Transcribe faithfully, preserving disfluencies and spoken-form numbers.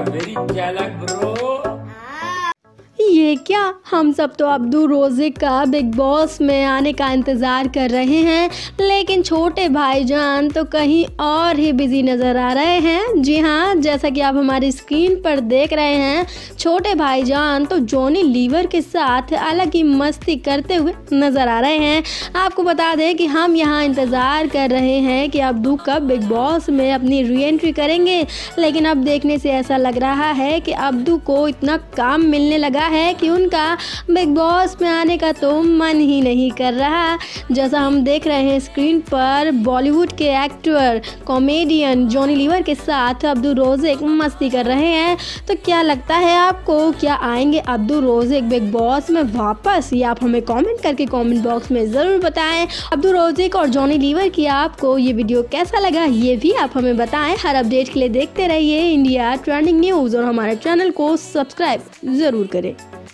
Very चालाक bro. ये क्या, हम सब तो अब्दू रोजे का बिग बॉस में आने का इंतज़ार कर रहे हैं, लेकिन छोटे भाईजान तो कहीं और ही बिजी नज़र आ रहे हैं। जी हाँ, जैसा कि आप हमारी स्क्रीन पर देख रहे हैं, छोटे भाईजान तो जॉनी लीवर के साथ अलग ही मस्ती करते हुए नज़र आ रहे हैं। आपको बता दें कि हम यहाँ इंतज़ार कर रहे हैं कि अब्दू कब बिग बॉस में अपनी री एंट्री करेंगे, लेकिन अब देखने से ऐसा लग रहा है कि अब्दू को इतना काम मिलने लगा है कि उनका बिग बॉस में आने का तो मन ही नहीं कर रहा। जैसा हम देख रहे हैं स्क्रीन पर, बॉलीवुड के एक्टर कॉमेडियन जॉनी लीवर के साथ अब्दू रोज़िक मस्ती कर रहे हैं। तो क्या लगता है आपको, क्या आएंगे अब्दू रोज़िक बिग बॉस में वापस? ये आप हमें कमेंट करके कमेंट बॉक्स में ज़रूर बताएं। अब्दू रोज़िक और जॉनी लीवर की आपको ये वीडियो कैसा लगा, ये भी आप हमें बताएं। हर अपडेट के लिए देखते रहिए इंडिया ट्रेंडिंग न्यूज़ और हमारे चैनल को सब्सक्राइब ज़रूर करें।